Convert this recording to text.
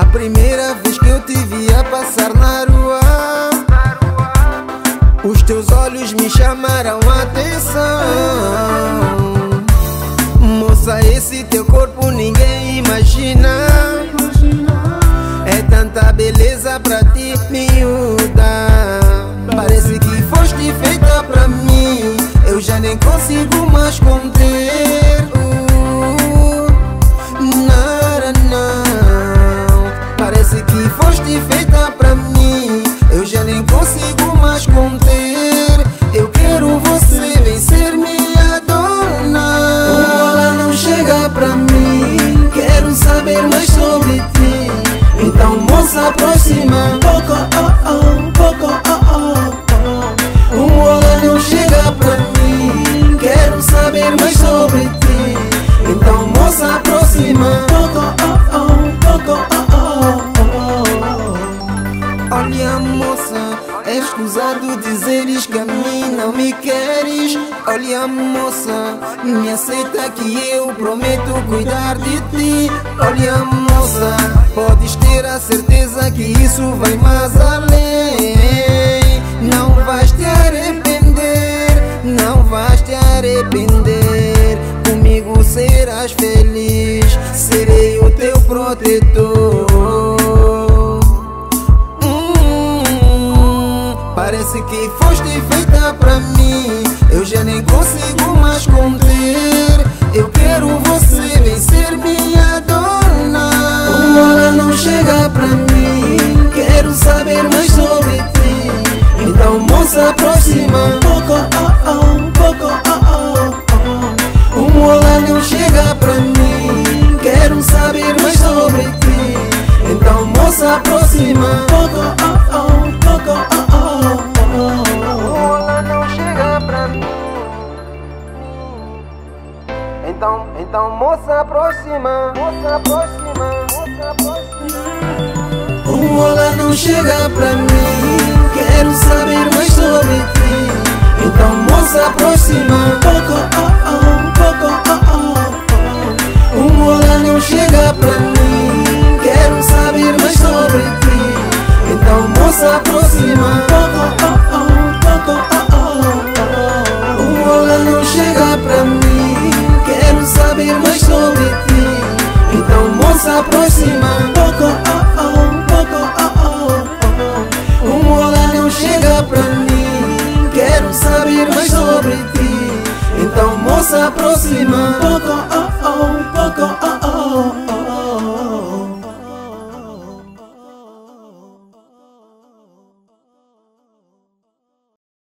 primeira vez que eu te vi a passar na rua, os teus olhos me chamaram a atenção. Moça, esse teu corpo ninguém imagina. É tanta beleza pra ti, miúda. Parece que foste feita pra mim. Eu já nem consigo mais conter. Não. Parece que foste feita pra mim. Eu já nem consigo mais conter. Eu quero você, vem ser minha dona. Ela não chega pra mim. Quero saber mais sobre ti. Então moça, aproxima. Pouco, pouco, ela não chega pra mim. Quero saber mais sobre ti. Então moça, aproxima. Olha moça, é escusado dizeres que a mim não me queres. Olha moça, me aceita que eu prometo cuidar de ti. Olha moça, podes ter a certeza que isso vai mais além. Não vais te arrepender, não vais te arrepender. Comigo serás feliz, serei o teu protetor. Parece que foste feita pra mim. Eu já nem consigo mais conter. Eu quero você, vem ser minha dona. Ela não chega pra mim. Quero saber mais sobre ti. Então moça, aproxima. Ela não chega pra mim. Quero saber mais sobre ti. Então moça, aproxima. Ela não chega pra mim. Então moça, aproxima. Moça, aproxima. Moça, aproxima. Ela não chega pra mim. Quero saber mais sobre ti. Então moça, aproxima. Ela não chega pra mim. Quero saber mais sobre ti. Então moça, aproxima. Ela não chega pra mim. Quero saber mais sobre ti. Então moça, aproxima. Ela não chega pra mim. Quero saber mais sobre ti. Então moça, aproxima.